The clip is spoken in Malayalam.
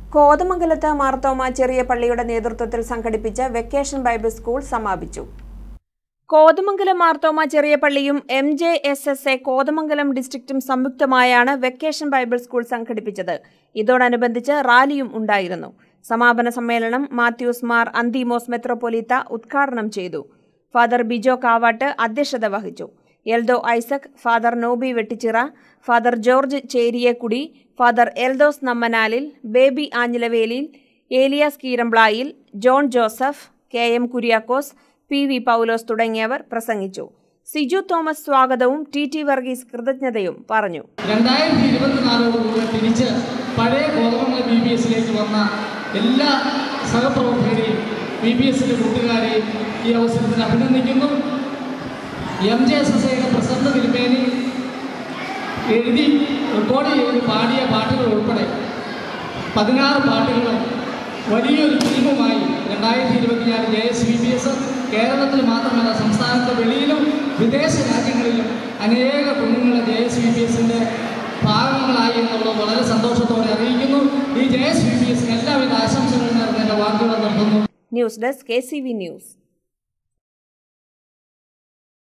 കോതമംഗലത്ത് മാർത്തോമ ചെറിയ പള്ളിയുടെ നേതൃത്വത്തിൽ സംഘടിപ്പിച്ച വെക്കേഷൻ ബൈബിൾ സ്കൂൾ സമാപിച്ചു. കോതമംഗലം മാർത്തോമ ചെറിയ പള്ളിയും MJSSA കോതമംഗലം ഡിസ്ട്രിക്റ്റും സംയുക്തമായാണ് വെക്കേഷൻ ബൈബിൾ സ്കൂൾ സംഘടിപ്പിച്ചത്. ഇതോടനുബന്ധിച്ച് റാലിയും ഉണ്ടായിരുന്നു. സമാപന സമ്മേളനം മാത്യൂസ് മാർ അന്തീമോസ് മെത്രോപൊലീത്ത ഉദ്ഘാടനം ചെയ്തു. ഫാദർ ബിജോ കാവാട്ട് അധ്യക്ഷത വഹിച്ചു. Eldo Isaac, father Nobi Vettichira, father George Cheriyekkudi, father Eldose Nammanalil, Baby Anjilavelil, Elias Keeramblayil, John Joseph, KM Kuriakose, PV Paulose തുടങ്ങിയവർ പ്രസംഗിച്ചു. സിജു തോമസ് സ്വാഗതവും TT വർഗീസ് കൃതജ്ഞതയും പറഞ്ഞു. 2024 തിരിച്ച് പഴയ കോതമംഗലം BBSലേക്ക് വന്ന എല്ലാ സഹപ്രവർത്തകരെയും BBSന്റെ കൂട്ടുകാരെയും ഈ അവസരത്തിൽ അഭിനന്ദിക്കുന്നു. MJSSയുടെ പ്രസിഡന്റ് തിരുമേനി എഴുതി റെക്കോർഡ് ചെയ്ത് പാടിയ പാട്ടുകൾ ഉൾപ്പെടെ 16 പാട്ടുകളും വലിയൊരു ഫിലിമുമായി 2026 JSVBS കേരളത്തിൽ മാത്രമല്ല സംസ്ഥാനത്തെ വെളിയിലും വിദേശ രാജ്യങ്ങളിലും അനേക കുഞ്ഞുങ്ങളെ JSVBSന്റെ ഭാഗങ്ങളായി എന്നുള്ളത് വളരെ സന്തോഷത്തോടെ അറിയിക്കുന്നു. ഈ JSVBSന് എല്ലാവിധ ആശംസകളും നേർന്ന് എൻ്റെ വാക്കുകൾ നിർത്തുന്നു. News desk KCV news.